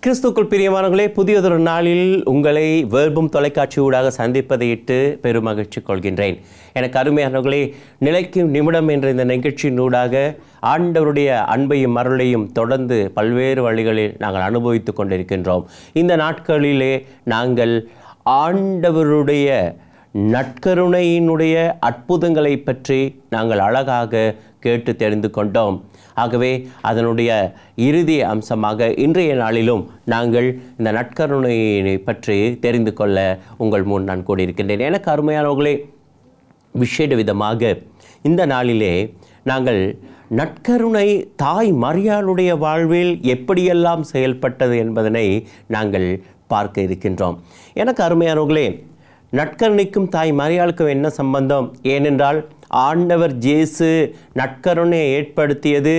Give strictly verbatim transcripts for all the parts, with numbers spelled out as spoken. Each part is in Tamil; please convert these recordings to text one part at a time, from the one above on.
கிறிஸ்துக்குள் பிரியமானவர்களே, புதியதொரு நாளில் உங்களை வேர்பும் தொலைக்காட்சி ஊடாக சந்திப்பதையிட்டு பெரும் மகிழ்ச்சி கொள்கின்றேன். எனக்கு அருமையானவர்களே, நிலைக்கும் நிமிடம் என்ற இந்த நிகழ்ச்சியின் ஊடாக ஆண்டவருடைய அன்பையும் அருளையும் தொடர்ந்து பல்வேறு வழிகளில் நாங்கள் அனுபவித்து கொண்டிருக்கின்றோம். இந்த நாட்களிலே நாங்கள் ஆண்டவருடைய நற்கருணையினுடைய அற்புதங்களை பற்றி நாங்கள் அழகாக கேட்டு தெரிந்து கொண்டோம். ஆகவே அதனுடைய இறுதி அம்சமாக இன்றைய நாளிலும் நாங்கள் இந்த நற்கருணையை பற்றி தெரிந்து கொள்ள உங்கள் முன் நான் கூடியிருக்கின்றேன். எனக்கு அருமையானவர்களே, விசேட விதமாக இந்த நாளிலே நாங்கள் நற்கருணை தாய் மரியாளுடைய வாழ்வில் எப்படியெல்லாம் செயல்பட்டது என்பதனை நாங்கள் பார்க்க இருக்கின்றோம். எனக்கு அருமையானவர்களே, நற்கருணைக்கும் தாய் மரியாளுக்கும் என்ன சம்பந்தம்? ஏனென்றால் ஆண்டவர் இயேசு நற்கருணையை ஏற்படுத்தியது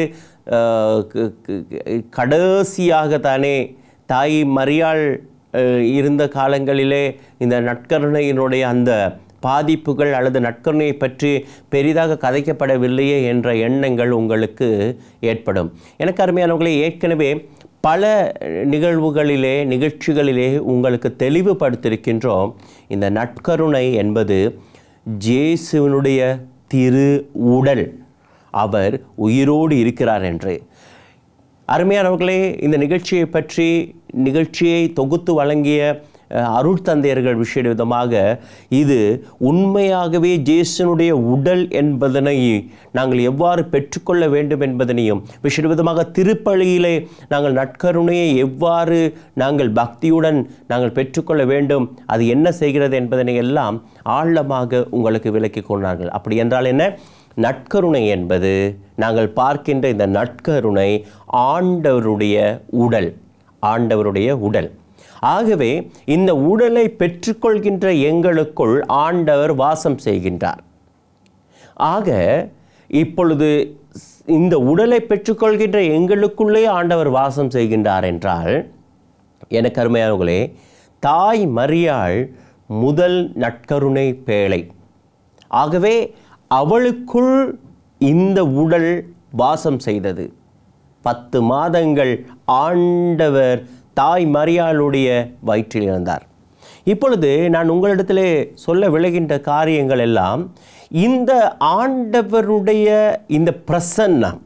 கடைசியாக தானே. தாய் மரியாள் இருந்த காலங்களிலே இந்த நற்கருணையினுடைய அந்த பாதிப்புகள் அல்லது நற்கருணையை பற்றி பெரிதாக கதைக்கப்படவில்லையே என்ற எண்ணங்கள் உங்களுக்கு ஏற்படும். எனக்கு அருமையானவர்களே, ஏற்கனவே பல நிகழ்வுகளிலே நிகழ்ச்சிகளிலே உங்களுக்கு தெளிவுபடுத்தியிருக்கின்றோம். இந்த நற்கருணை என்பது இயேசுவினுடைய திரு உடல், அவர் உயிரோடு இருக்கிறார் என்று. அருமையானவர்களே, இந்த நிகழ்ச்சியை பற்றி நிகழ்ச்சியை தொகுத்து வழங்கிய அருட்தந்தையர்கள் விசேட விதமாக இது உண்மையாகவே இயேசுனுடைய உடல் என்பதனை நாங்கள் எவ்வாறு பெற்றுக்கொள்ள வேண்டும் என்பதனையும், விசேட விதமாக திருப்பலியிலே நாங்கள் நற்கருணையை எவ்வாறு நாங்கள் பக்தியுடன் நாங்கள் பெற்றுக்கொள்ள வேண்டும், அது என்ன செய்கிறது என்பதனை எல்லாம் ஆழமாக உங்களுக்கு விளக்கி கொண்டார்கள். அப்படி என்றால் என்ன? நற்கருணை என்பது நாங்கள் பார்க்கின்ற இந்த நற்கருணை ஆண்டவருடைய உடல், ஆண்டவருடைய உடல். ஆகவே இந்த உடலை பெற்றுக்கொள்கின்ற எங்களுக்குள் ஆண்டவர் வாசம் செய்கின்றார். ஆக இப்பொழுது இந்த உடலை பெற்றுக்கொள்கின்ற எங்களுக்குள்ளே ஆண்டவர் வாசம் செய்கின்றார் என்றால், எனக்கு அருமையானவர்களே, தாய் மரியாள் முதல் நற்கருணை பேழை. ஆகவே அவளுக்குள் இந்த உடல் வாசம் செய்தது. பத்து மாதங்கள் ஆண்டவர் தாய் மரியாளுடைய வயிற்றில் இருந்தார். இப்பொழுது நான் உங்களிடத்திலே சொல்ல விளைகின்ற காரியங்கள் எல்லாம் இந்த ஆண்டவருடைய இந்த பிரசன்னம்,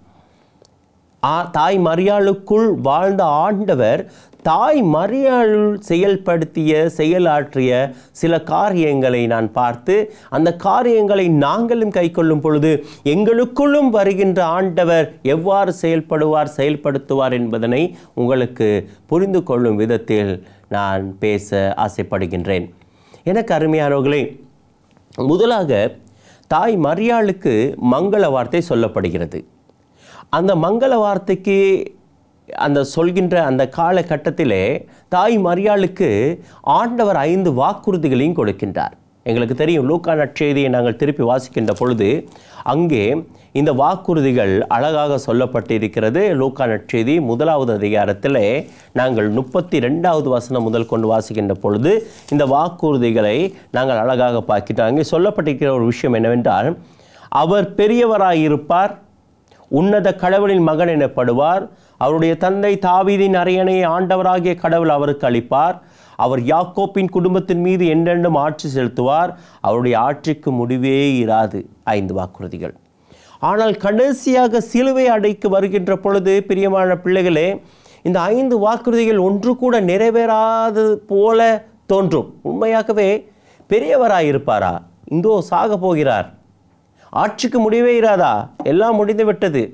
தாய் மரியாளுக்குள் வாழ்ந்த ஆண்டவர் தாய் மரியாள் செயல்படுத்திய செயலாற்றிய சில காரியங்களை நான் பார்த்து, அந்த காரியங்களை நாங்களும் கை கொள்ளும் பொழுது எங்களுக்குள்ளும் வருகின்ற ஆண்டவர் எவ்வாறு செயல்படுவார் செயல்படுத்துவார் என்பதனை உங்களுக்கு புரிந்து கொள்ளும் விதத்தில் நான் பேச ஆசைப்படுகின்றேன். எனக்கு அருமையானவர்களே, முதலாக தாய் மரியாளுக்கு மங்கள வார்த்தை சொல்லப்படுகிறது. அந்த மங்கள வார்த்தைக்கு அந்த சொல்கின்ற அந்த காலகட்டத்திலே தாய் மரியாளுக்கு ஆண்டவர் ஐந்து வாக்குறுதிகளையும் கொடுக்கின்றார். எங்களுக்கு தெரியும், லூக்கா நற்செய்தியை நாங்கள் திருப்பி வாசிக்கின்ற பொழுது அங்கே இந்த வாக்குறுதிகள் அழகாக சொல்லப்பட்டிருக்கிறது. லூக்கா நற்செய்தி முதலாவது அதிகாரத்திலே நாங்கள் முப்பத்தி ரெண்டாவது வசனம் முதல் கொண்டு வாசிக்கின்ற பொழுது இந்த வாக்குறுதிகளை நாங்கள் அழகாக பார்க்கிட்டோம். அங்கே சொல்லப்பட்டிருக்கிற ஒரு விஷயம் என்னவென்றால், அவர் பெரியவராயிருப்பார், உன்னத கடவுளின் மகன் எனப்படுவார், அவருடைய தந்தை தாவீதின் அரியணையை ஆண்டவராகிய கடவுள் அவருக்கு அளிப்பார், அவர் யாக்கோப்பின் குடும்பத்தின் மீது என்றென்றும் ஆட்சி செலுத்துவார், அவருடைய ஆட்சிக்கு முடிவே இராது. ஐந்து வாக்குறுதிகள். ஆனால் கடைசியாக சிலுவை அடைக்கு வருகின்ற பொழுது, பிரியமான பிள்ளைகளே, இந்த ஐந்து வாக்குறுதிகள் ஒன்று கூட நிறைவேறாது போல தோன்றும். உண்மையாகவே பெரியவராயிருப்பாரா? இந்தோ சாக போகிறார், ஆட்சிக்கு முடிவே இராதா, எல்லாம் முடிந்து விட்டது.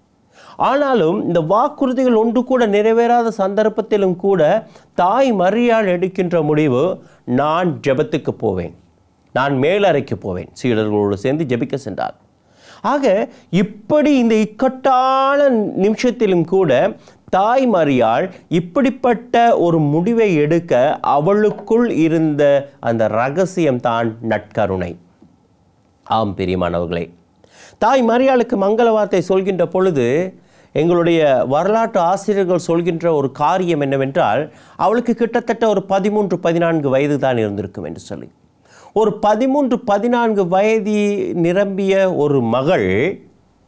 ஆனாலும் இந்த வாக்குறுதிகள் ஒன்று கூட நிறைவேறாத சந்தர்ப்பத்திலும் கூட தாய் மரியாள் எடுக்கின்ற முடிவு, நான் ஜெபத்துக்கு போவேன், நான் மேலறைக்கு போவேன், சீடர்களோடு சேர்ந்து ஜெபிக்க சென்றார். ஆக இப்படி இந்த இக்கட்டான நிமிஷத்திலும் கூட தாய் மரியாள் இப்படிப்பட்ட ஒரு முடிவை எடுக்க அவளுக்குள் இருந்த அந்த ரகசியம்தான் நற்கருணை. ஆம் பிரியமானவர்களே, தாய் மரியாளுக்கு மங்கள வார்த்தை சொல்கின்ற பொழுது எங்களுடைய வரலாற்று ஆசிரியர்கள் சொல்கின்ற ஒரு காரியம் என்னவென்றால், அவளுக்கு கிட்டத்தட்ட ஒரு பதிமூன்று பதினான்கு வயது தான் இருந்திருக்கும் என்று சொல்லி, ஒரு பதிமூன்று பதினான்கு வயது நிரம்பிய ஒரு மகள்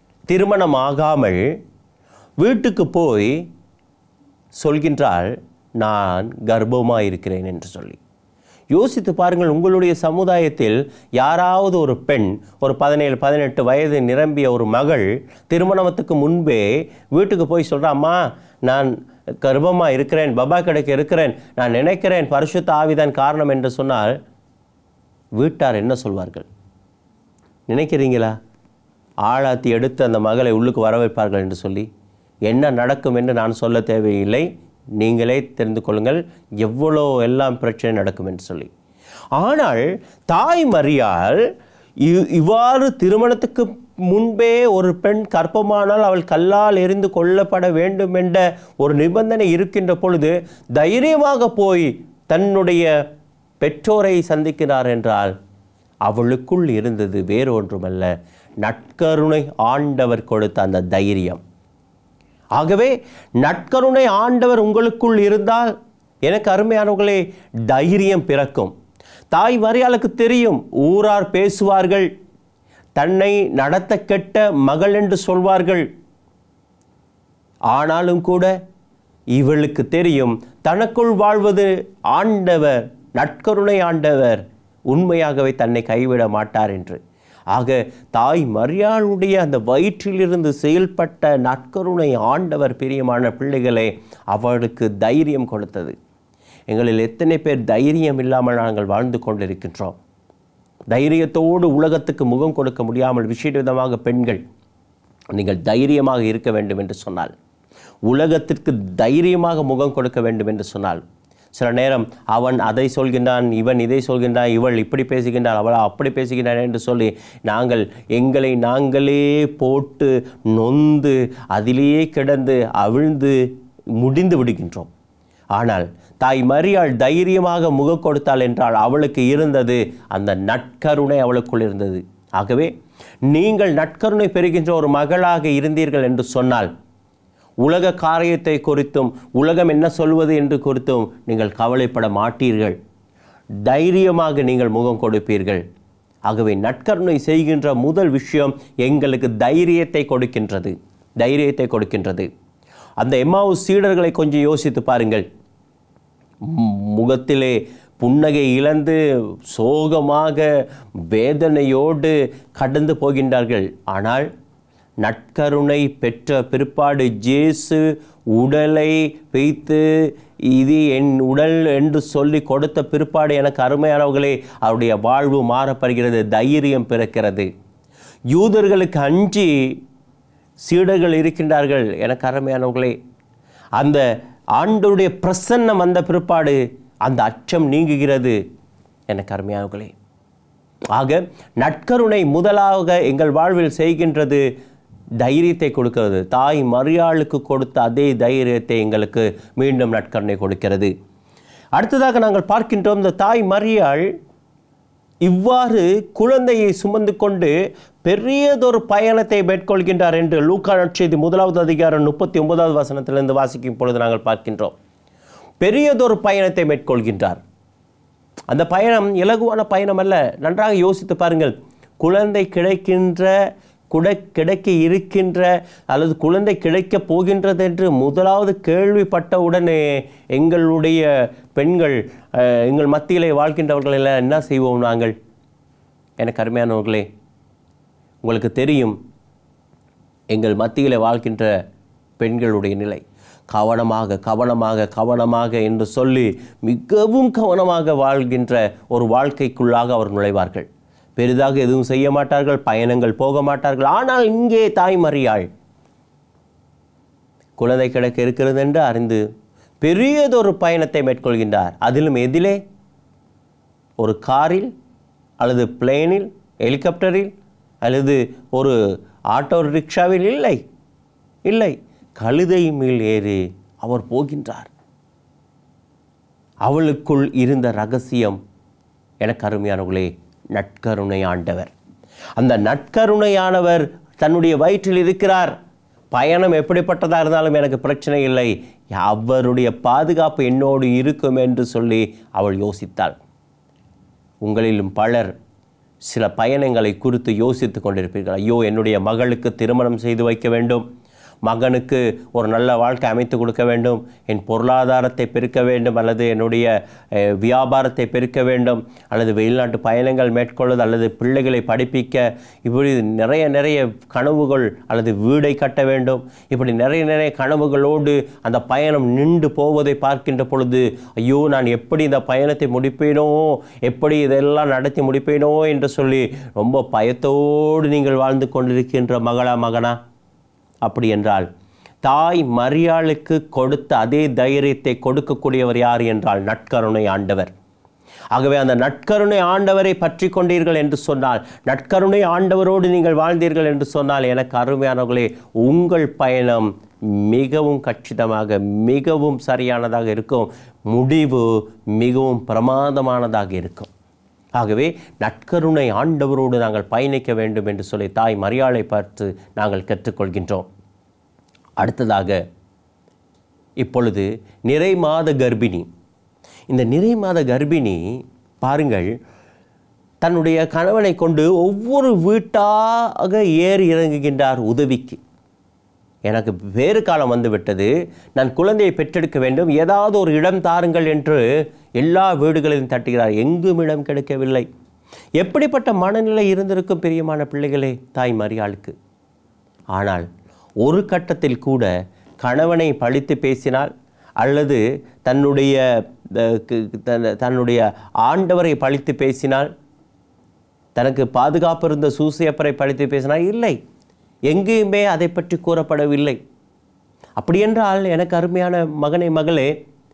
திருமணமாகாமல் வீட்டுக்கு போய் சொல்கின்றாள், நான் கர்ப்பமாக இருக்கிறேன் என்று சொல்லி. யோசித்து பாருங்கள், உங்களுடைய சமுதாயத்தில் யாராவது ஒரு பெண், ஒரு பதினேழு பதினெட்டு வயது நிரம்பிய ஒரு மகள் திருமணத்துக்கு முன்பே வீட்டுக்கு போய் சொல்கிறா, அம்மா நான் கர்ப்பமாக இருக்கிறேன், பபா கிடைக்க இருக்கிறேன், நான் நினைக்கிறேன் பரிசுத்த ஆவிதான் காரணம் என்று சொன்னால் வீட்டார் என்ன சொல்வார்கள் நினைக்கிறீங்களா? ஆளாத்தி எடுத்து அந்த மகளை உள்ளுக்கு வர வைப்பார்கள் என்று சொல்லி. என்ன நடக்கும் என்று நான் சொல்ல தேவையில்லை, நீங்களே தெரிந்து கொள்ளுங்கள் எவ்வளோ எல்லாம் பிரச்சனை நடக்கும் என்று சொல்லி. ஆனால் தாய் மரியாள் இவ்வாறு திருமணத்துக்கு முன்பே ஒரு பெண் கர்ப்பமானால் அவள் கல்லால் எறிந்து கொல்லப்பட வேண்டும் என்ற ஒரு நிபந்தனை இருக்கின்ற பொழுது தைரியமாக போய் தன்னுடைய பெற்றோரை சந்திக்கிறார் என்றால் அவளுக்குள் இருந்தது வேறு ஒன்றுமல்ல, நற்கருணை ஆண்டவர் கொடுத்த அந்த தைரியம். ஆகவே நற்கருணை ஆண்டவர் உங்களுக்குள் இருந்தால் எனக்கு அருமையானவர்களே தைரியம் பிறக்கும். தாய் மரியாளுக்கு தெரியும், ஊரார் பேசுவார்கள், தன்னை நடத்த கெட்ட மகள் என்று சொல்வார்கள். ஆனாலும் கூட இவளுக்கு தெரியும் தனக்குள் வாழ்வது ஆண்டவர், நற்கருணை ஆண்டவர் உண்மையாகவே தன்னை கைவிட மாட்டார் என்று. ஆக தாய் மரியாளுடைய அந்த வயிற்றிலிருந்து செயல்பட்ட நற்கருணை ஆண்டவர் பிரியமான பிள்ளைகளே அவளுக்கு தைரியம் கொடுத்தது. எங்களில் எத்தனை பேர் தைரியம் இல்லாமல் நாங்கள் வாழ்ந்து கொண்டிருக்கின்றோம்? தைரியத்தோடு உலகத்துக்கு முகம் கொடுக்க முடியாமல் விசேட விதமாக பெண்கள், நீங்கள் தைரியமாக இருக்க வேண்டும் என்று சொன்னால், உலகத்திற்கு தைரியமாக முகம் கொடுக்க வேண்டும் என்று சொன்னால், சில நேரம் அவன் அதை சொல்கின்றான், இவன் இதை சொல்கின்றான், இவள் இப்படி பேசுகின்றாள், அவள் அப்படி பேசுகின்றான் என்று சொல்லி நாங்கள் எங்களை நாங்களே போட்டு நொந்து அதிலேயே கிடந்து அவிழ்ந்து முடிந்து விடுகின்றோம். ஆனால் தாய் மரியாள் தைரியமாக முகம் கொடுத்தாள் என்றால் அவளுக்கு இருந்தது அந்த நற்கருணை, அவளுக்குள் இருந்தது. ஆகவே நீங்கள் நற்கருணை பெறுகின்ற ஒரு மகளாக இருந்தீர்கள் என்று சொன்னால் உலக காரியத்தை குறித்தும் உலகம் என்ன சொல்வது என்று குறித்தும் நீங்கள் கவலைப்பட மாட்டீர்கள். தைரியமாக நீங்கள் முகம் கொடுப்பீர்கள். ஆகவே நற்கருணை செய்கின்ற முதல் விஷயம் எங்களுக்கு தைரியத்தை கொடுக்கின்றது, தைரியத்தை கொடுக்கின்றது. அந்த எம்மாவுஸ் சீடர்களை கொஞ்சம் யோசித்து பாருங்கள். முகத்திலே புன்னகை இழந்து சோகமாக வேதனையோடு கடந்து போகின்றார்கள். ஆனால் நற்கருணை பெற்ற பிற்பாடு ஜேசு உடலை வைத்து இது என் உடல் என்று சொல்லி கொடுத்த பிற்பாடு எனக்கு அருமையானவர்களே அவருடைய வாழ்வு மாறப்படுகிறது, தைரியம் பிறக்கிறது. யூதர்களுக்கு அஞ்சி சீடர்கள் இருக்கின்றார்கள். எனக்கு அருமையானவர்களே அந்த ஆண்டவருடைய பிரசன்னம் வந்த பிற்பாடு அந்த அச்சம் நீங்குகிறது. எனக்கு அருமையானவர்களே, ஆக நற்கருணை முதலாக எங்கள் வாழ்வில் செய்கின்றது தைரியத்தை கொடுக்கிறது. தாய் மரியாளுக்கு கொடுத்த அதே தைரியத்தை எங்களுக்கு மீண்டும் நற்கருணை கொடுக்கிறது. அடுத்ததாக நாங்கள் பார்க்கின்றோம், இந்த தாய் மரியாள் இவ்வாறு குழந்தையை சுமந்து கொண்டு பெரியதொரு பயணத்தை மேற்கொள்கின்றார் என்று லூக்கா நற்செய்தி முதலாவது அதிகாரம் முப்பத்தி ஒன்பதாவது வசனத்திலிருந்து வாசிக்கும் பொழுது நாங்கள் பார்க்கின்றோம். பெரியதொரு பயணத்தை மேற்கொள்கின்றார். அந்த பயணம் இலகுவான பயணம் அல்ல. நன்றாக யோசித்து பாருங்கள். குழந்தை கிடைக்கின்ற குட கிடைக்க இருக்கின்ற அல்லது குழந்தை கிடைக்கப் போகின்றது என்று முதலாவது கேள்விப்பட்ட உடனே எங்களுடைய பெண்கள், எங்கள் மத்தியிலே வாழ்கின்றவர்கள் எல்லாம் என்ன செய்வோம் நாங்கள்? எனக்கு அருமையானவர்களே, உங்களுக்கு தெரியும் எங்கள் மத்தியிலே வாழ்கின்ற பெண்களுடைய நிலை. கவனமாக கவனமாக கவனமாக என்று சொல்லி மிகவும் கவனமாக வாழ்கின்ற ஒரு வாழ்க்கைக்குள்ளாக அவர் நுழைவார்கள். பெரிதாக எதுவும் செய்ய மாட்டார்கள், பயணங்கள் போக மாட்டார்கள். ஆனால் இங்கே தாய் மரியாள் குழந்தை கிடக்க இருக்கிறது என்று அறிந்து பெரியதொரு பயணத்தை மேற்கொள்கின்றார். அதிலும் எதிலே? ஒரு காரில் அல்லது பிளேனில், ஹெலிகாப்டரில் அல்லது ஒரு ஆட்டோ ரிக்ஷாவில் இல்லை இல்லை கழுதை மேல் ஏறி அவர் போகின்றார். அவளுக்குள் இருந்த ரகசியம், எனக்கு அருமையானவர்களே, நற்கருணை ஆண்டவர். அந்த நற்கருணையானவர் தன்னுடைய வயிற்றில் இருக்கிறார். பயணம் எப்படிப்பட்டதாக இருந்தாலும் எனக்கு பிரச்சனை இல்லை, அவருடைய பாதுகாப்பு என்னோடு இருக்கும் என்று சொல்லி அவள் யோசித்தாள். உங்களிலும் பலர் சில பயணங்களை குறித்து யோசித்து கொண்டிருப்பீர்கள். ஐயோ, என்னுடைய மகளுக்கு திருமணம் செய்து வைக்க வேண்டும், மகனுக்கு ஒரு நல்ல வாழ்க்கை அமைத்து கொடுக்க வேண்டும், என் பொருளாதாரத்தை பெருக்க வேண்டும், அல்லது என்னுடைய வியாபாரத்தை பெருக்க வேண்டும், அல்லது வெளிநாட்டு பயணங்கள் மேற்கொள்வது, அல்லது பிள்ளைகளை படிப்பிக்க, இப்படி நிறைய நிறைய கனவுகள், அல்லது வீடை கட்ட வேண்டும், இப்படி நிறைய நிறைய கனவுகளோடு அந்த பயணம் நின்று போவதை பார்க்கின்ற பொழுது, ஐயோ நான் எப்படி இந்த பயணத்தை முடிப்பேனோ, எப்படி இதெல்லாம் நடத்தி முடிப்பேனோ என்று சொல்லி ரொம்ப பயத்தோடு நீங்கள் வாழ்ந்து கொண்டிருக்கின்ற மகளா மகனா? அப்படி என்றால் தாய் மரியாளுக்கு கொடுத்த அதே தைரியத்தை கொடுக்கக்கூடியவர் யார் என்றால் நற்கருணை ஆண்டவர். ஆகவே அந்த நற்கருணை ஆண்டவரை பற்றி கொண்டீர்கள் என்று சொன்னால், நற்கருணை ஆண்டவரோடு நீங்கள் வாழ்ந்தீர்கள் என்று சொன்னால், எனக்கு அருமையானவர்களே, உங்கள் பயணம் மிகவும் கச்சிதமாக, மிகவும் சரியானதாக இருக்கும், முடிவு மிகவும் பிரமாதமானதாக இருக்கும். ஆகவே நற்கருணை ஆண்டவரோடு நாங்கள் பயணிக்க வேண்டும் என்று சொல்லி தாய் மரியாளை பார்த்து நாங்கள் கற்றுக்கொள்கின்றோம். அடுத்ததாக இப்பொழுது நிறை மாத கர்ப்பிணி. இந்த நிறை மாத கர்ப்பிணி பாருங்கள், தன்னுடைய கணவனை கொண்டு ஒவ்வொரு வீட்டாக ஏறி இறங்குகின்றார் உதவிக்கு. எனக்கு வேறு காலம் வந்துவிட்டது, நான் குழந்தையை பெற்றெடுக்க வேண்டும், ஏதாவது ஒரு இடம் தாருங்கள் என்று எல்லா வீடுகளிலும் தட்டுகிறார். எங்கும் இடம் கிடைக்கவில்லை. எப்படிப்பட்ட மனநிலை இருந்திருக்கும் பிரியமான பிள்ளைகளே தாய் மரியாளுக்கு. ஆனால் ஒரு கட்டத்தில் கூட கணவனை பழித்து பேசினால், அல்லது தன்னுடைய தன்னுடைய ஆண்டவரை பழித்து பேசினால், தனக்கு பாதுகாப்பு இருந்த சூசையப்பரை பழித்து பேசினால், இல்லை, எங்கேயுமே அதை பற்றி கூறப்படவில்லை. அப்படியென்றால் எனக்கு அருமையான மகனே மகளே,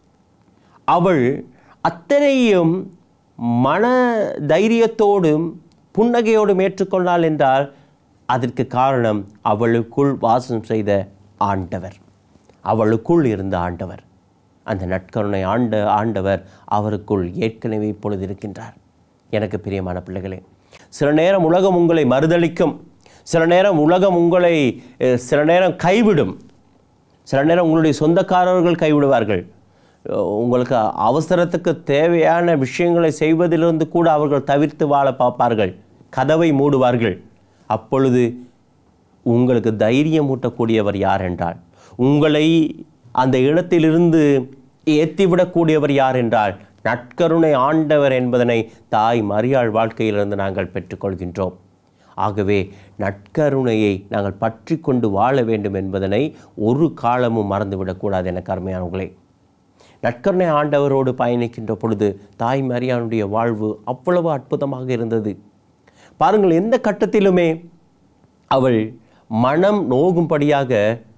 அவள் அத்தனையும் மன தைரியத்தோடும் புன்னகையோடும் ஏற்றுக்கொண்டாள் என்றால் அதற்கு காரணம் அவளுக்குள் வாசம் செய்த ஆண்டவர், அவளுக்குள் இருந்த ஆண்டவர். அந்த நற்கருணை ஆண்ட ஆண்டவர் அவருக்குள் ஏற்கனவே இப்பொழுது இருக்கின்றார். எனக்கு பிரியமான பிள்ளைகளே, சில நேரம் உலகம் உங்களை மறுதளிக்கும், சில நேரம் உலகம் உங்களை சில நேரம் கைவிடும், சில நேரம் உங்களுடைய சொந்தக்காரர்கள் கைவிடுவார்கள். உங்களுக்கு அவசரத்துக்கு தேவையான விஷயங்களை செய்வதிலிருந்து கூட அவர்கள் தவிர்த்து வாழ பார்ப்பார்கள், கதவை மூடுவார்கள். அப்பொழுது உங்களுக்கு தைரியம் ஊட்டக்கூடியவர் யார் என்றால், உங்களை அந்த இடத்திலிருந்து ஏற்றிவிடக்கூடியவர் யார் என்றால் நற்கருணை ஆண்டவர் என்பதனை தாய் மரியாள் வாழ்க்கையிலிருந்து நாங்கள் பெற்றுக்கொள்கின்றோம். ஆகவே நற்கருணையை நாங்கள் பற்றி கொண்டு வாழ வேண்டும் என்பதனை ஒரு காலமும் மறந்துவிடக்கூடாது. என கருமையானவர்களே, நற்கருணை ஆண்டவரோடு பயணிக்கின்ற பொழுது தாய் மரியாளுடைய வாழ்வு அவ்வளவு அற்புதமாக இருந்தது. பாருங்கள், எந்த கட்டத்திலுமே அவள் மனம் நோகும்படியாக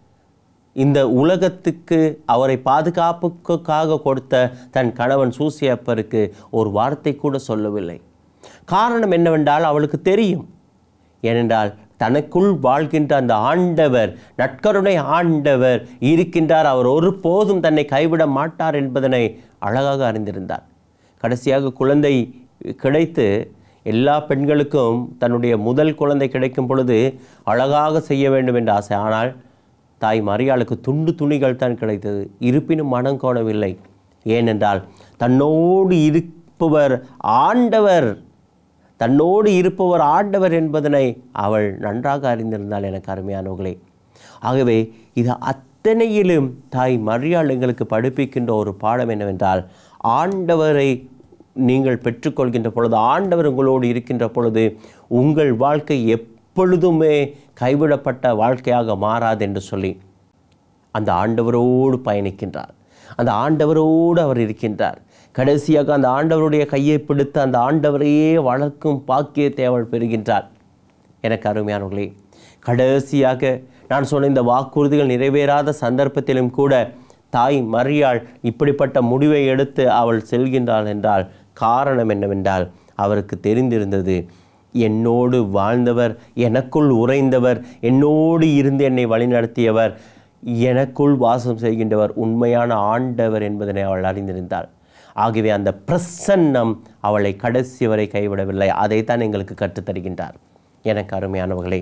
இந்த உலகத்துக்கு அவரை பாதுகாப்புக்காக கொடுத்த தன் கணவன் சூசியப்பருக்கு ஒரு வார்த்தை கூட சொல்லவில்லை. காரணம் என்னவென்றால் அவளுக்கு தெரியும். ஏனென்றால் தனக்குள் வாழ்கின்ற அந்த ஆண்டவர், நற்கருணை ஆண்டவர் இருக்கின்றார், அவர் ஒருபோதும் தன்னை கைவிட மாட்டார் என்பதனை அழகாக அறிந்திருந்தார். கடைசியாக குழந்தை கிடைத்து, எல்லா பெண்களுக்கும் தன்னுடைய முதல் குழந்தை கிடைக்கும் பொழுது அழகாக செய்ய வேண்டும் என்ற ஆசை. ஆனால் தாய் மரியாளுக்கு துண்டு துணிகள் தான் கிடைத்தது. இருப்பினும் மனம் கோணவில்லை. ஏனென்றால் தன்னோடு இருப்பவர் ஆண்டவர், தன்னோடு இருப்பவர் ஆண்டவர் என்பதனை அவள் நன்றாக அறிந்திருந்தாள். எனக்கு அருமையானவர்களே, ஆகவே இது அத்தனையிலும் தாய் மரியாள் எங்களுக்கு படிப்பிக்கின்ற ஒரு பாடம் என்னவென்றால், ஆண்டவரை நீங்கள் பெற்றுக்கொள்கின்ற பொழுது, ஆண்டவர் உங்களோடு இருக்கின்ற பொழுது உங்கள் வாழ்க்கை எப்பொழுதுமே கைவிடப்பட்ட வாழ்க்கையாக மாறாது என்று சொல்லி அந்த ஆண்டவரோடு பயணிக்கின்றார். அந்த ஆண்டவரோடு அவர் இருக்கின்றார். கடைசியாக அந்த ஆண்டவருடைய கையை பிடித்து அந்த ஆண்டவரையே வளர்க்கும் பாக்கியத்தை அவள் பெறுகின்றார். எனக்கு அருமையானவர்களே, கடைசியாக நான் சொன்ன இந்த வாக்குறுதிகள் நிறைவேறாத சந்தர்ப்பத்திலும் கூட தாய் மரியாள் இப்படிப்பட்ட முடிவை எடுத்து அவள் செல்கின்றாள் என்றால் காரணம் என்னவென்றால், அவருக்கு தெரிந்திருந்தது, என்னோடு வாழ்ந்தவர், எனக்குள் உறைந்தவர், என்னோடு இருந்து என்னை வழிநடத்தியவர், எனக்குள் வாசம் செய்கின்றவர் உண்மையான ஆண்டவர் என்பதனை அவள் அறிந்திருந்தாள். ஆகவே அந்த பிரசன்னம் அவளை கடைசி வரை கைவிடவில்லை. அதைத்தான் எங்களுக்கு கற்றுத்தருகின்றார். எனக்கு அருமையானவர்களே,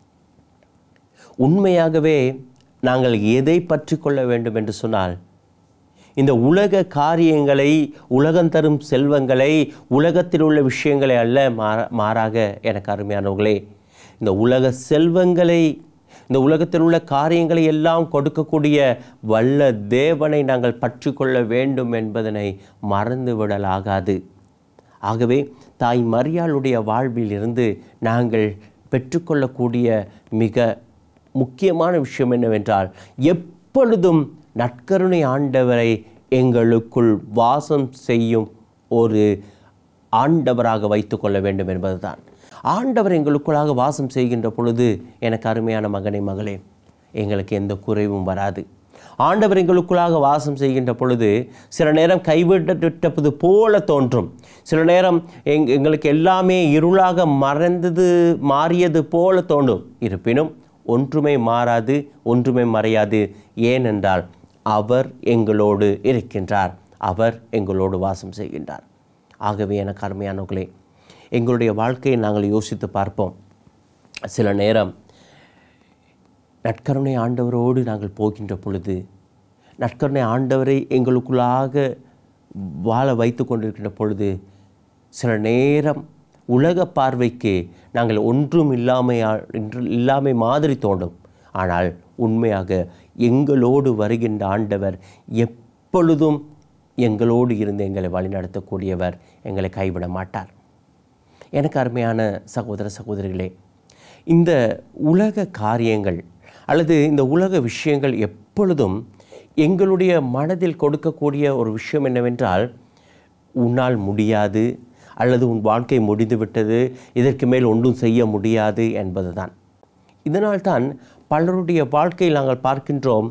உண்மையாகவே நாங்கள் எதை பற்றி கொள்ள வேண்டும் என்று சொன்னால், இந்த உலக காரியங்களை, உலகம் தரும் செல்வங்களை, உலகத்தில் உள்ள விஷயங்களை அல்ல, மாறாக எனக்கு அருமையானவர்களே, இந்த உலக செல்வங்களை, இந்த உலகத்தில் உள்ள காரியங்களை எல்லாம் கொடுக்கக்கூடிய வல்ல தேவனை நாங்கள் பற்றி கொள்ள வேண்டும் என்பதனை மறந்துவிடலாகாது. ஆகவே தாய் மரியாளுடைய வாழ்வில் இருந்து நாங்கள் பெற்றுக்கொள்ளக்கூடிய மிக முக்கியமான விஷயம் என்னவென்றால், எப்பொழுதும் நற்கருணை ஆண்டவரை எங்களுக்குள் வாசம் செய்யும் ஒரு ஆண்டவராக வைத்து கொள்ள வேண்டும் என்பதுதான். ஆண்டவர் எங்களுக்குள்ளாக வாசம் செய்கின்ற பொழுது, எனக்கு அருமையான மகனே மகளே, எங்களுக்கு எந்த குறைவும் வராது. ஆண்டவர் எங்களுக்குள்ளாக வாசம் செய்கின்ற பொழுது சில நேரம் கைவிட்டது போல தோன்றும். சில நேரம் எங் எங்களுக்கு எல்லாமே இருளாக மறைந்தது மாறியது போல தோன்றும். இருப்பினும் ஒன்றுமே மாறாது, ஒன்றுமே மறையாது. ஏனென்றால் அவர் எங்களோடு இருக்கின்றார், அவர் எங்களோடு வாசம் செய்கின்றார். ஆகவே எனக்கு அருமையானவர்களே, எங்களுடைய வாழ்க்கையை நாங்கள் யோசித்து பார்ப்போம். சில நேரம் நற்கருணை ஆண்டவரோடு நாங்கள் போகின்ற பொழுது, நற்கருணை ஆண்டவரை எங்களுக்குள்ளாக வாழ வைத்து கொண்டிருக்கின்ற பொழுது, சில நேரம் உலக பார்வைக்கு நாங்கள் ஒன்றும் இல்லாமை இல்லாமை மாதிரி தோன்றும். ஆனால் உண்மையாக எங்களோடு வருகின்ற ஆண்டவர் எப்பொழுதும் எங்களோடு இருந்து எங்களை வழிநடத்தக்கூடியவர், எங்களை கைவிட மாட்டார். எனக்கு அருமையான சகோதர சகோதரிகளே, இந்த உலக காரியங்கள் அல்லது இந்த உலக விஷயங்கள் எப்பொழுதும் எங்களுடைய மனதில் கொடுக்கக்கூடிய ஒரு விஷயம் என்னவென்றால், உன்னால் முடியாது அல்லது உன் வாழ்க்கை முடிந்துவிட்டது, இதற்கு மேல் ஒன்றும் செய்ய முடியாது என்பது தான். இதனால்தான் பலருடைய வாழ்க்கையில் நாங்கள் பார்க்கின்றோம்,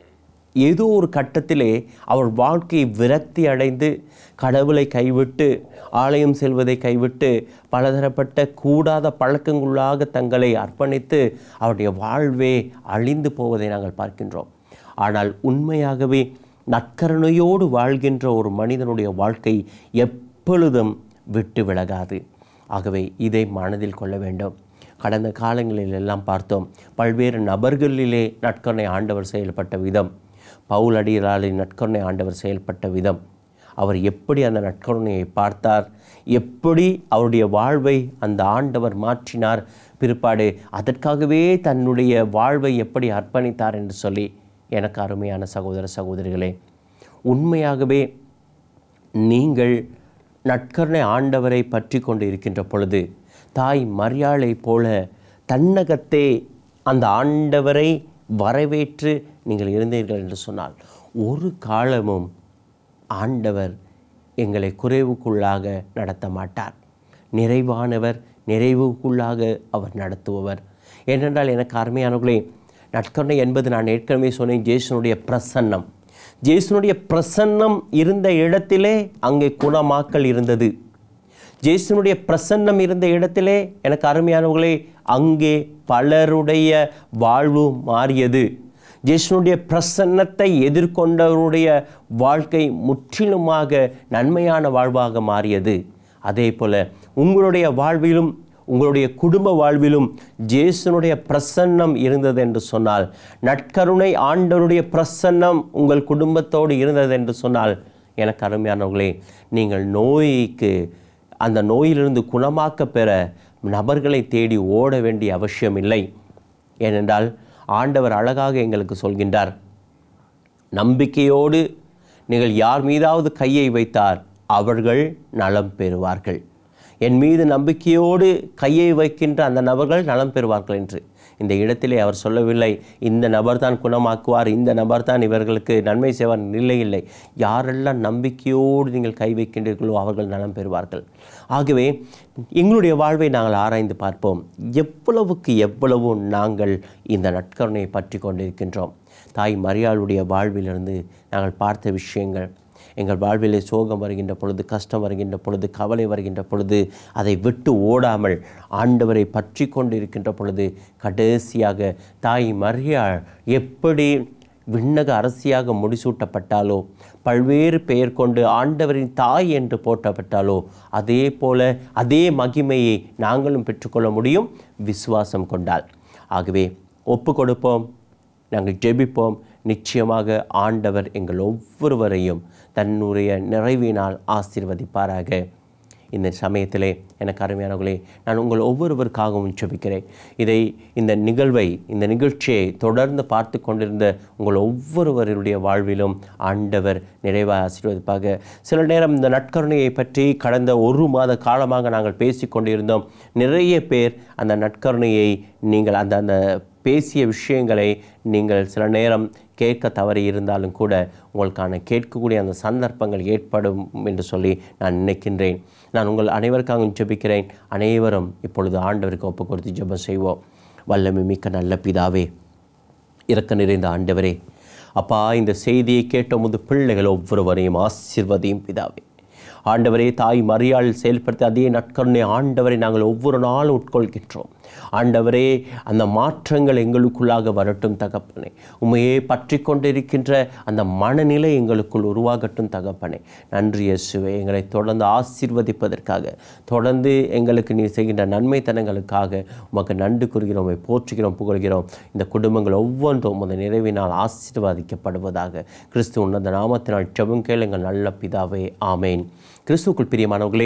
ஏதோ ஒரு கட்டத்திலே அவர் வாழ்க்கையை விரக்தி அடைந்து கடவுளை கைவிட்டு ஆலயம் செல்வதை கைவிட்டு பலதரப்பட்ட கூடாத பழக்கங்களாக தங்களை அர்ப்பணித்து அவருடைய வாழ்வே அழிந்து போவதை நாங்கள் பார்க்கின்றோம். ஆனால் உண்மையாகவே நற்கருணையோடு வாழ்கின்ற ஒரு மனிதனுடைய வாழ்க்கை எப்பொழுதும் விட்டு விலகாது. ஆகவே இதை மனதில் கொள்ள வேண்டும். கடந்த காலங்களில் எல்லாம் பார்த்தோம், பல்வேறு நபர்களிலே நற்கருணை ஆண்டவர் செயல்பட்ட விதம், பவுல் அடிகளாரின் நற்கருணை ஆண்டவர் செயல்பட்ட விதம், அவர் எப்படி அந்த நற்கருணையை பார்த்தார், எப்படி அவருடைய வாழ்வை அந்த ஆண்டவர் மாற்றினார், பிற்பாடு அதற்காகவே தன்னுடைய வாழ்வை எப்படி அர்ப்பணித்தார் என்று சொல்லி, எனக்கு அருமையான சகோதர சகோதரிகளே, உண்மையாகவே நீங்கள் நற்கருணை ஆண்டவரை பற்றி கொண்டு இருக்கின்ற பொழுது, தாய் மரியாளை போல தன்னகத்தே அந்த ஆண்டவரை வரவேற்று நீங்கள் இருந்தீர்கள் என்று சொன்னால், ஒரு காலமும் ஆண்டவர் எங்களை குறைவுக்குள்ளாக நடத்த மாட்டார். நிறைவானவர், நிறைவுக்குள்ளாக அவர் நடத்துபவர். ஏனென்றால் எனக்கு அருமையானவர்களே, நற்கருணை என்பது நான் ஏற்கனவே சொன்னேன், ஜேசுனுடைய பிரசன்னம். ஜேசுனுடைய பிரசன்னம் இருந்த இடத்திலே அங்கே குணமாக்கல் இருந்தது. ஜேசுனுடைய பிரசன்னம் இருந்த இடத்திலே எனக்கு அருமையானவர்களே, அங்கே பலருடைய வாழ்வு மாறியது. ஜேசுனுடைய பிரசன்னத்தை எதிர்கொண்டவருடைய வாழ்க்கை முற்றிலுமாக நன்மையான வாழ்வாக மாறியது. அதே போல உங்களுடைய வாழ்விலும் உங்களுடைய குடும்ப வாழ்விலும் ஜேசுனுடைய பிரசன்னம் இருந்தது என்று சொன்னால், நற்கருணை ஆண்டவருடைய பிரசன்னம் உங்கள் குடும்பத்தோடு இருந்தது என்று சொன்னால், எனக்கு அருமையானவர்களே, நீங்கள் நோய்க்கு அந்த நோயிலிருந்து குணமாக்க பெற நபர்களை தேடி ஓட வேண்டிய அவசியம் இல்லை. ஏனென்றால் ஆண்டவர் அழகாக எங்களுக்கு சொல்கின்றார், நம்பிக்கையோடு நீங்கள் யார் மீதாவது கையை வைத்தார் அவர்கள் நலம் பெறுவார்கள். என் மீது நம்பிக்கையோடு கையை வைக்கின்ற அந்த நபர்கள் நலம் பெறுவார்கள் என்று. இந்த இடத்திலே அவர் சொல்லவில்லை, இந்த நபர் தான் குணமாக்குவார், இந்த நபர் தான் இவர்களுக்கு நன்மை செய்வார். இல்லை இல்லை, யாரெல்லாம் நம்பிக்கையோடு நீங்கள் கை வைக்கின்றீர்களோ அவர்கள் நலம் பெறுவார்கள். ஆகவே எங்களுடைய வாழ்வை நாங்கள் ஆராய்ந்து பார்ப்போம், எவ்வளவுக்கு எவ்வளவு நாங்கள் இந்த நற்கருணையை பற்றி கொண்டிருக்கின்றோம். தாய் மரியாளுடைய வாழ்விலிருந்து நாங்கள் பார்த்த விஷயங்கள், எங்கள் வாழ்விலே சோகம் வருகின்ற பொழுது, கஷ்டம் வருகின்ற பொழுது, கவலை வருகின்ற பொழுது அதை விட்டு ஓடாமல் ஆண்டவரை பற்றி கொண்டு இருக்கின்ற பொழுது, கடைசியாக தாய் மரியாள் எப்படி விண்ணக அரசியாக முடிசூட்டப்பட்டாலோ, பல்வேறு பெயர் கொண்டு ஆண்டவரின் தாய் என்று போற்றப்பட்டாலோ, அதே போல அதே மகிமையை நாங்களும் பெற்றுக்கொள்ள முடியும் விசுவாசம் கொண்டால். ஆகவே ஒப்பு கொடுப்போம், நாங்கள் ஜெபிப்போம். நிச்சயமாக ஆண்டவர் எங்கள் ஒவ்வொருவரையும் தன்னுடைய நிறைவினால் ஆசீர்வதிப்பாராக. இந்த சமயத்திலே எனக்கு அருமையானவர்களே, நான் உங்கள் ஒவ்வொருவருக்காகவும் ஜெபிக்கிறேன். இதை இந்த நிகழ்வை இந்த நிகழ்ச்சியை தொடர்ந்து பார்த்து கொண்டிருந்த உங்கள் ஒவ்வொருவருடைய வாழ்விலும் ஆண்டவர் நிறைவாக ஆசீர்வதிப்பாக. சில நேரம் இந்த நற்கருணையை பற்றி கடந்த ஒரு மாத காலமாக நாங்கள் பேசி கொண்டிருந்தோம். நிறைய பேர் அந்த நற்கருணையை நீங்கள் அந்த அந்த பேசிய விஷயங்களை நீங்கள் சில நேரம் கேட்க தவறி இருந்தாலும் கூட உங்களுக்கான கேட்கக்கூடிய அந்த சந்தர்ப்பங்கள் ஏற்படும் என்று சொல்லி நான் நினைக்கின்றேன். நான் உங்கள் அனைவருக்காகவும் ஜெபிக்கிறேன். அனைவரும் இப்பொழுது ஆண்டவருக்கு ஒப்பு கொடுத்து ஜெபம் செய்வோம். வல்லமை மிக்க நல்ல பிதாவே, இரக்க நிறைந்த ஆண்டவரே, அப்பா, இந்த செய்தியை கேட்ட முது பிள்ளைகள் ஒவ்வொருவரையும் ஆசீர்வதியும் பிதாவே. ஆண்டவரே, தாய் மரியாள் செயல்படுத்தி அதே நற்கருணை ஆண்டவரை நாங்கள் ஒவ்வொரு நாளும் உட்கொள்கின்றோம். ஆண்டவரே, அந்த மாற்றங்கள் எங்களுக்குள்ளாக வரட்டும் தகப்பனே. உண்மையே பற்றி கொண்டிருக்கின்ற அந்த மனநிலை எங்களுக்குள் உருவாகட்டும் தகப்பனே. நன்றி இயேசுவே, எங்களை தொடர்ந்து ஆசீர்வதிப்பதற்காக, தொடர்ந்து எங்களுக்கு நீ செய்கின்ற நன்மைத்தனங்களுக்காக உமக்கு நன்றி கூறுகிறோம், போற்றுகிறோம், புகழ்கிறோம். இந்த குடும்பங்கள் ஒவ்வொன்றும் அந்த நிறைவினால் ஆசீர்வதிக்கப்படுவதாக கிறிஸ்து உன்னத நாமத்தினால் ஜெபம் கேளுங்கள் நல்ல பிதாவே, ஆமேன். கிறிஸ்துவுக்குள் பிரியமானவர்களே,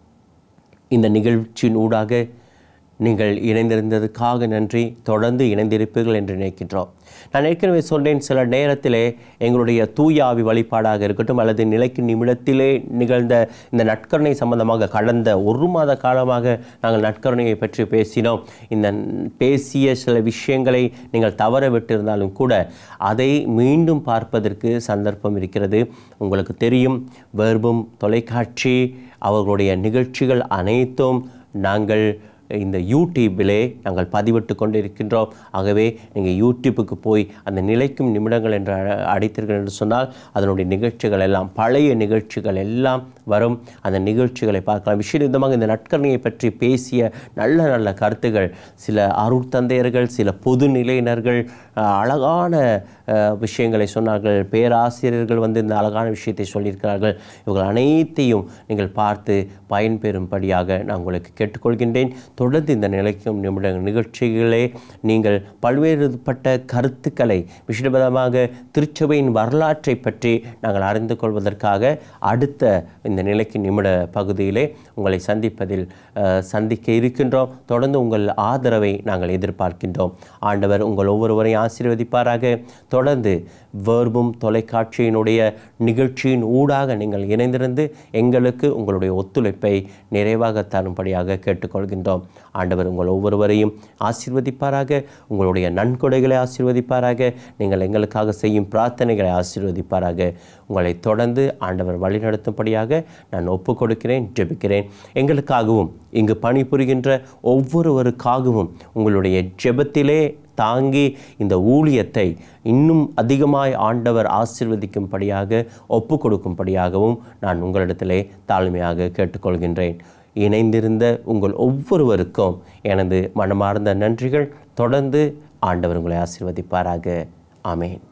இந்த நிகழ்ச்சியின் ஊடாக நீங்கள் இணைந்திருந்ததுக்காக நன்றி. தொடர்ந்து இணைந்திருப்பீர்கள் என்று நினைக்கின்றோம். நான் ஏற்கனவே சொன்னேன், சில நேரத்திலே எங்களுடைய தூயாவி வழிபாடாக இருக்கட்டும் அல்லது நிலைக்கும் நிமிடத்திலே நிகழ்ந்த இந்த நற்கருணை சம்பந்தமாக கடந்த ஒரு மாத காலமாக நாங்கள் நற்கருணையை பற்றி பேசினோம். இந்த பேசிய சில விஷயங்களை நீங்கள் தவற விட்டிருந்தாலும் கூட அதை மீண்டும் பார்ப்பதற்கு சந்தர்ப்பம் இருக்கிறது. உங்களுக்கு தெரியும், வேர்பும் தொலைக்காட்சி அவர்களுடைய நிகழ்ச்சிகள் அனைத்தும் நாங்கள் இந்த யூடியூப்பிலே நாங்கள் பதிவிட்டு கொண்டு இருக்கின்றோம். ஆகவே நீங்கள் யூடியூப்புக்கு போய் அந்த நிலைக்கும் நிமிடங்கள் என்று அடைத்தீர்கள் என்று சொன்னால் அதனுடைய நிகழ்ச்சிகள் எல்லாம், பழைய நிகழ்ச்சிகள் எல்லாம் வரும். அந்த நிகழ்ச்சிகளை பார்க்கலாம். விசேஷமாக இந்த நற்கருணையை பற்றி பேசிய நல்ல நல்ல கருத்துகள், சில அருட்தந்தையர்கள், சில பொது நிலையினர்கள் அழகான விஷயங்களை சொன்னார்கள். பேராசிரியர்கள் வந்து இந்த அழகான விஷயத்தை சொல்லியிருக்கிறார்கள். இவர்கள் அனைத்தையும் நீங்கள் பார்த்து பயன்பெறும்படியாக நான் உங்களுக்கு கேட்டுக்கொள்கின்றேன். தொடர்ந்து இந்த நிலைக்கும் நிமிட நிகழ்ச்சிகளே நீங்கள் பல்வேறுபட்ட கருத்துக்களை, விசேஷமாக திருச்சபையின் வரலாற்றை பற்றி நாங்கள் அறிந்து கொள்வதற்காக அடுத்த இந்த நிலைக்கு நிமிட பகுதியிலே உங்களை சந்திப்பதில் சந்திக்க இருக்கின்றோம். தொடர்ந்து உங்கள் ஆதரவை நாங்கள் எதிர்பார்க்கின்றோம். ஆண்டவர் உங்கள் ஒவ்வொருவரையும் ஆசீர்வதிப்பாராக. தொடர்ந்து வேர்பும் தொலைக்காட்சியினுடைய நிகழ்ச்சியின் ஊடாக நீங்கள் இணைந்திருந்து எங்களுக்கு உங்களுடைய ஒத்துழைப்பை நிறைவாக தரும்படியாக கேட்டுக்கொள்கின்றோம். ஆண்டவர் உங்கள் ஒவ்வொருவரையும் ஆசீர்வதிப்பாராக. உங்களுடைய நன்கொடைகளை ஆசீர்வதிப்பாராக. நீங்கள் எங்களுக்காக செய்யும் பிரார்த்தனைகளை ஆசீர்வதிப்பாராக. உங்களை தொடர்ந்து ஆண்டவர் வழிநடத்தும்படியாக நான் ஒப்பு கொடுக்கிறேன், ஜெபிக்கிறேன். எங்களுக்காகவும் இங்கு பணிபுரிகின்ற ஒவ்வொருவருக்காகவும் உங்களுடைய ஜெபத்திலே தாங்கி இந்த ஊழியத்தை இன்னும் அதிகமாய் ஆண்டவர் ஆசீர்வதிக்கும்படியாக ஒப்பு கொடுக்கும்படியாகவும் நான் உங்களிடத்திலே தாழ்மையாக கேட்டுக்கொள்கின்றேன். இணைந்திருந்த உங்கள் ஒவ்வொருவருக்கும் எனது மனமார்ந்த நன்றிகள். தொடர்ந்து ஆண்டவர் உங்களை ஆசீர்வதிப்பாராக. ஆமேன்.